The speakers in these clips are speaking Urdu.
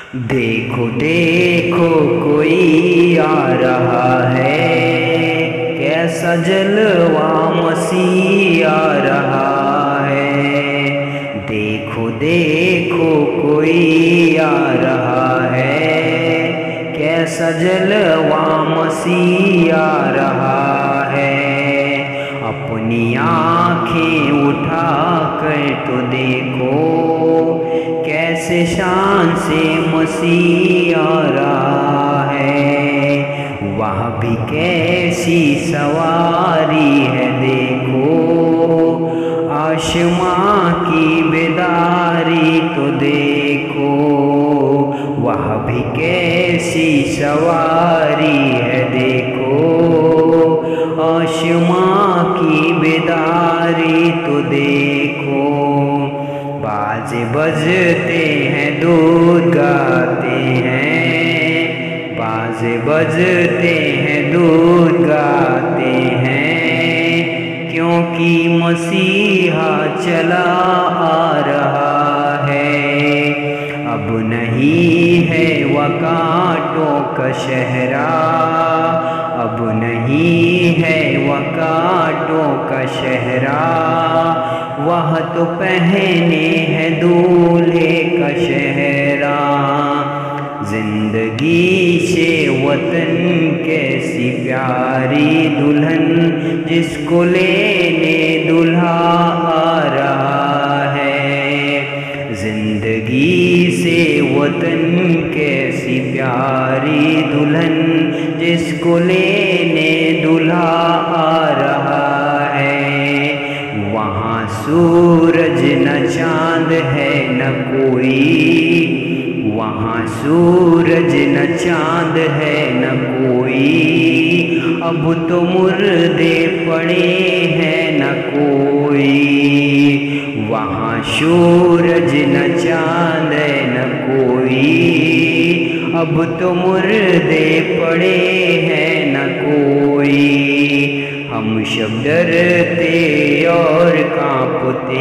دیکھو دیکھو کوئی آ رہا ہے، کیسا جلوہ مسیح آ رہا ہے۔ دیکھو دیکھو کوئی آ رہا ہے، کیسا جلوہ مسیح آ رہا ہے۔ اپنی آنکھیں اٹھا کر تو دیکھو، کیسے شان سے مسیح آ رہا ہے۔ وہ بھی کیسی سواری ہے دیکھو، آسماں کی بیداری تو دیکھو۔ وہ بھی کیسی سواری ہے دیکھو، آسماں کی بیداری تو دیکھو۔ بازے بجتے ہیں دودھ گاتے ہیں، بازے بجتے ہیں دودھ گاتے ہیں، کیونکہ مسیحا چلا آ رہا ہے۔ اب نہیں ہے وہ کانٹوں کا صحرا، اب نہیں ہے وہ کانٹوں کا صحرا، وہ تو پہنے ہے دولہے کا سہرا۔ زندگی سے وطن کیسی پیاری دلہن، جس کو لینے دلہا آ رہا ہے۔ زندگی سے وطن کیسی پیاری دلہن، جس کو لینے دلہا آ رہا ہے۔ وہاں سورج نہ چاند ہے نہ کوئی، وہاں سورج نہ چاند ہے نہ کوئی، اب تو مردے پڑے ہیں نہ کوئی۔ وہاں سورج نہ چاند ہے نہ کوئی، اب تو مردے پڑے ہیں نہ کوئی۔ ہم سب ڈرتے اور کانپتے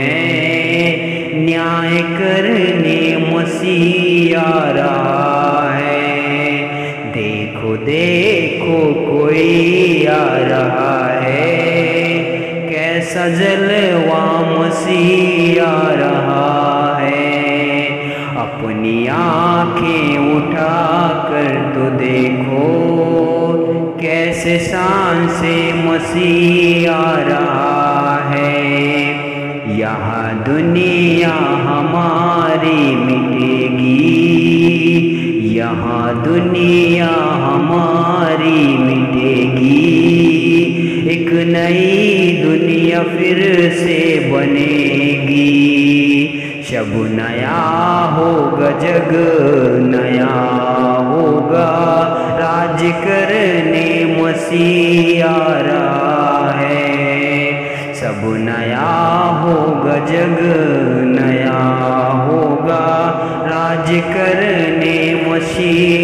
ہیں، نیائے کرنے مسیح آ رہا ہے۔ دیکھو دیکھو کوئی آ رہا ہے، کیسا جلوہ مسیح آ رہا ہے۔ اپنی آنکھیں اٹھا کر تو دیکھو، کیسے شان سے مسیح آ رہا ہے۔ یہاں دنیا ہماری مٹے گی، یہاں دنیا ہماری مٹے گی، ایک نئی دنیا پھر سے بنے گی۔ شب نیا ہوگا جگ نیا ہوگا، راج کرنے مسیح آ رہا ہے۔ سب نیا ہوگا جگ نیا ہوگا، راج کرنے مسیح